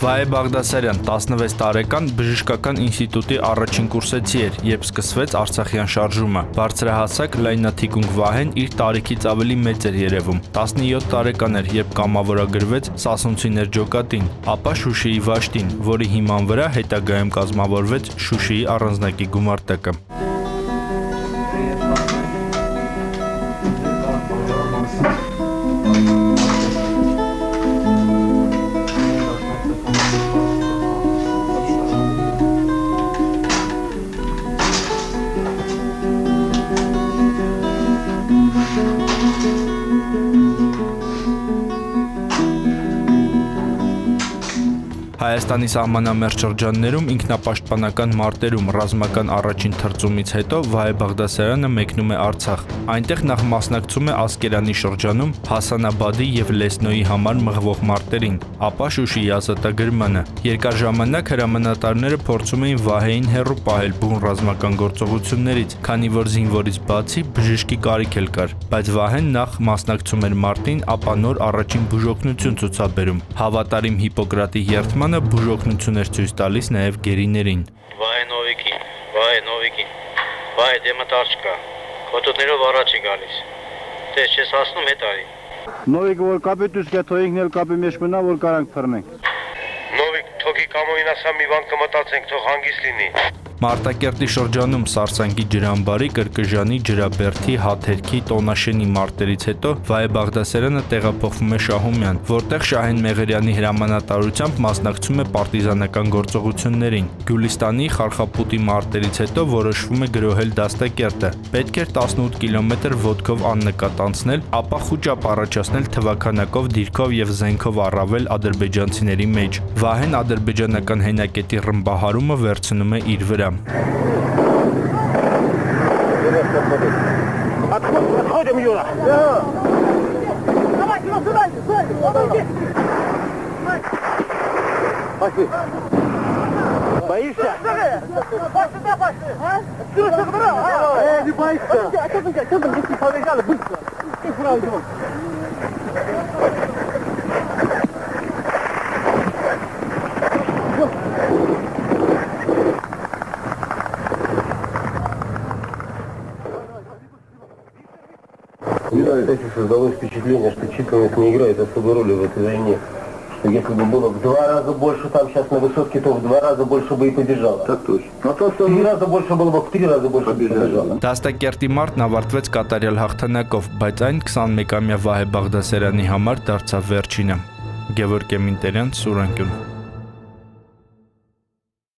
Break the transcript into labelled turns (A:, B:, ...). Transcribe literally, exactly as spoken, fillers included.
A: Վահե Բաղդասարյան տասնվեց տարեկան բժշկական ինստիտուտի առաջին կուրսեցի էր, երբ սկսվեց Արցախյան շարժումը։ Բարձրահասակ լայնաթիկունք Վահեն իր տարիքից ավելի մեծ էր երևում։ տասնյոթ տարեկան էր, երբ կամավորագրվեց Սասունցիներ ջոկատին, ապա Շուշիի Վաշտին, որի հիման վրա հետագայում կազմավորվեց Շուշիի առանձնակի գումարտակը։ Հայաստանի սահմանամերձ շրջաններում ինքնապաշտպանական մարտերում ռազմական առաջին թռծումից հետո Վահե Բաղդասարյանը մեկնում է Արցախ։ Այնտեղ նախ մասնակցում է Ասկերանի շրջանում Հասանաբադի եւ Լեսնոյի համար մղվող մարտերին, ապա Շուշիի ազատագրմանը։ Երկար ժամանակ հրամանատարները փորձում էին Վահեին հեռու պահել բուն ռազմական գործողություններից, քանի որ զինվորից բացի բժշկի կարիք էլ կար, բայց Վահեն նախ մասնակցում էր մարտին, ապա նոր առաջին բուժօգնություն ցուցաբերում։ Հավատարիմ Հիպոկրատի երդմանը բուժօգնություն էր ցույց տալիս նաև գերիներին։
B: Վահե Նովիկին, Վահե Նովիկին, Վահե դեմտար չկա, խոտոտներով առաջ է գալիս, տես չես հասնում հետ արի։
C: Նովիկը որ կապի դուս կա, թո ինքն էլ կապի մեջ մնա, որ կարանք թռնենք։
B: Նովիկ, թողի կամոյին ասա մի բան կմտածենք, թող հանգիստ լինի։
A: Մարտակերտի շրջանում Սարսանկի ջրամբարի, Կրկժանի, Ջրաբերդի, Հաթերքի, Տոնաշենի մարտերից հետո Վահե Բաղդասարյանը տեղափոխվում է Շահումյան, որտեղ Շահեն Մեղրյանի հրամանատարությամբ մասնակցում է պարտիզանական գործողություններին։ Գյուլիստանի, Խարխապուտի մարտերից հետո որոշվում է գրոհել Դաստակերտը։ Պետք էր տասնութ կիլոմետր ոտքով աննկատ անցնել, ապա խուճապ առաջացնել թվականակով, դիրքով եւ զենքով առավել ադրբեջանցիների մեջ։ Վահեն ադրբեջանական հենակետի ռմբահարումը վերցնում է իր վրա։
C: Отходим, Юра! Давай, сюда, сюда, сюда! Пошли! Боишься? Пошли, сюда, пошли! Сюда, сюда! Э, не боишься! А что ты, что ты, если побежали, быстро! Ты сюда идем!
D: Виталий Тачев создалось впечатление, что численность не играет особой роли в этой войне. Что если бы было в два раза больше там сейчас на высотке, то в два раза больше бы и побежало.
C: Так точно. Но то, что
D: в три раза больше было бы, в три раза больше побежало.
A: Դաստակերտի մարտն ավարտվեց կատարյալ հաղթանակով, բայց այն քսանմեկամյա Վահե Բաղդասարյանի համար դարձավ վերջինը։ Գևորգ Էմինտերյան, Սուրանկյուն։